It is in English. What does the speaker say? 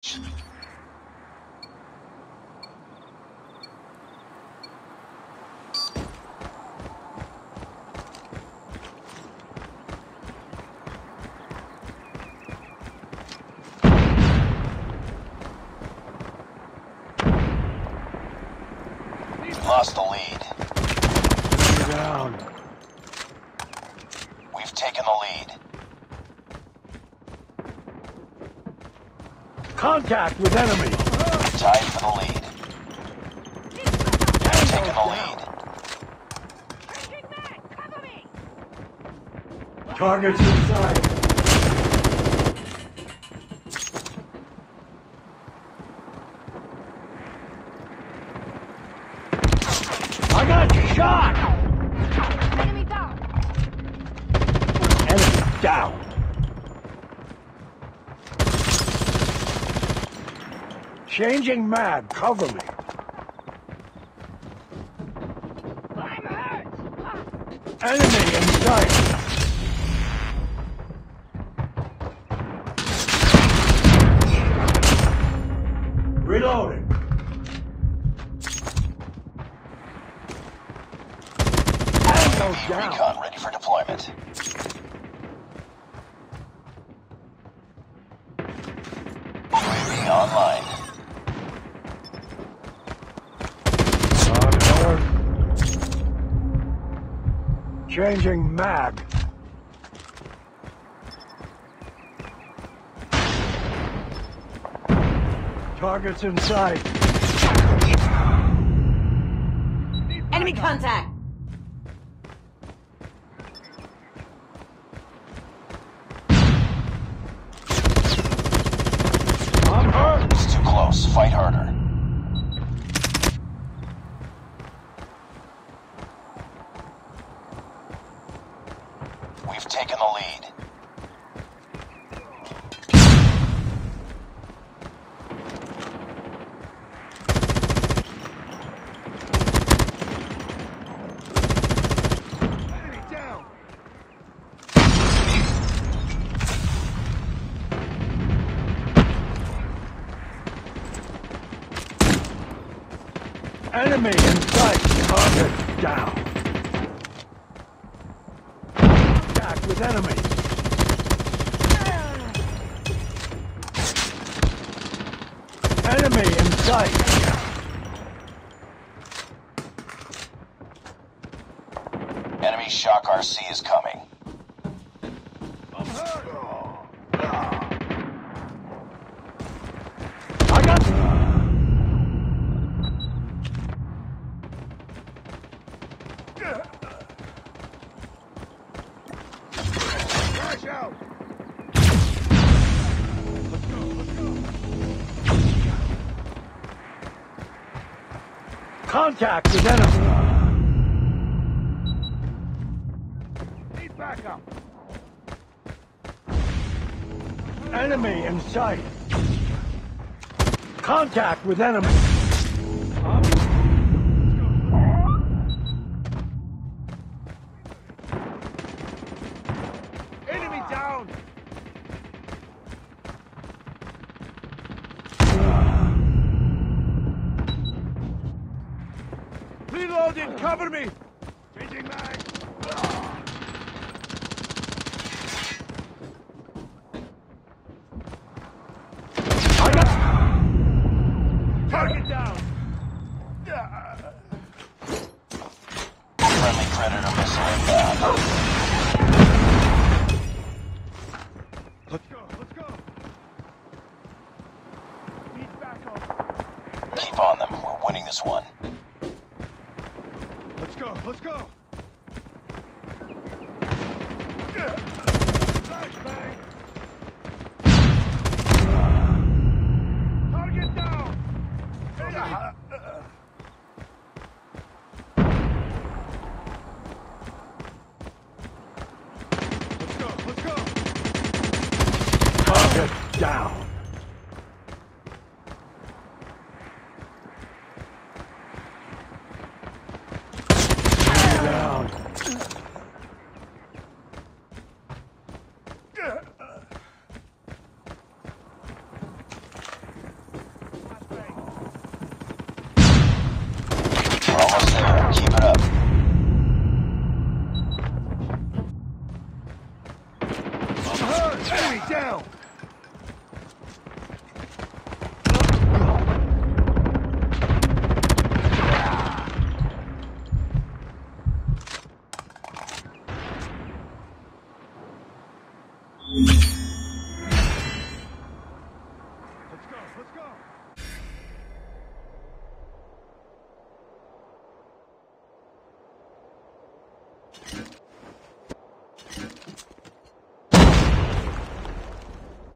Lost the lead. Down. We've taken the lead. Contact with enemy. Tied for the lead. We've taken the lead. Targets inside. I got shot! Enemy down. Enemy down. Changing mag, cover me. I'm hurt. Enemy in sight. Reloading. Tango down. Recon ready for deployment. UAV online. Changing mag. Targets in sight. Enemy contact! I'm hurt. It's too close. Fight harder. We've taken the lead. Enemy down. Enemy in sight. Target down. Contact with enemy. Enemy in sight. Enemy Shock RC is coming. I'm hurt. I got. Crash out. Let's go. Let's go. Contact with enemy. Need backup. Enemy in sight. Contact with enemy. Enemy down. Reloading, cover me. Changing mag. I got target down. Friendly Predator missile inbound. Let's go. Let's go. Need backup. Keep on them. We're winning this one. Let's go. Let's go. Flashbang. Target down. Let's go. Let's go. Target down. Enemy down!